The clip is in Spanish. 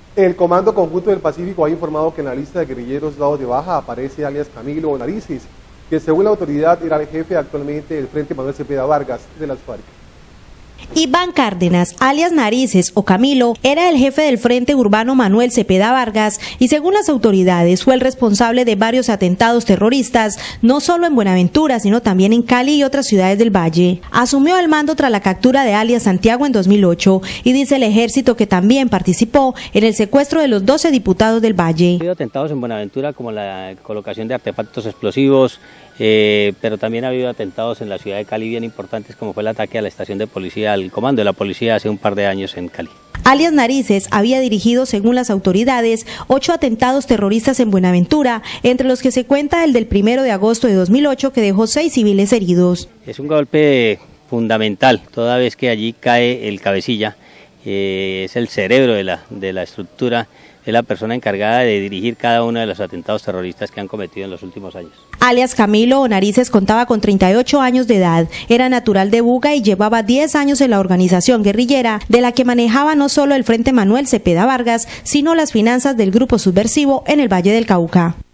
El Comando Conjunto del Pacífico ha informado que en la lista de guerrilleros dados de baja aparece alias Camilo Narices, que según la autoridad era el jefe actualmente del Frente Manuel Cepeda Vargas de las FARC. Iván Cárdenas, alias Narices o Camilo, era el jefe del Frente Urbano Manuel Cepeda Vargas y según las autoridades fue el responsable de varios atentados terroristas, no solo en Buenaventura, sino también en Cali y otras ciudades del Valle. Asumió el mando tras la captura de alias Santiago en 2008 y dice el ejército que también participó en el secuestro de los 12 diputados del Valle. Ha habido atentados en Buenaventura como la colocación de artefactos explosivos, pero también ha habido atentados en la ciudad de Cali bien importantes, como fue el ataque a la estación de policía, al comando de la policía hace un par de años en Cali. Alias Narices había dirigido, según las autoridades, 8 atentados terroristas en Buenaventura, entre los que se cuenta el del 1 de agosto de 2008 que dejó 6 civiles heridos. Es un golpe fundamental, toda vez que allí cae el cabecilla, es el cerebro de la estructura, es la persona encargada de dirigir cada uno de los atentados terroristas que han cometido en los últimos años. Alias Camilo Narices contaba con 38 años de edad, era natural de Buga y llevaba 10 años en la organización guerrillera, de la que manejaba no solo el Frente Manuel Cepeda Vargas, sino las finanzas del grupo subversivo en el Valle del Cauca.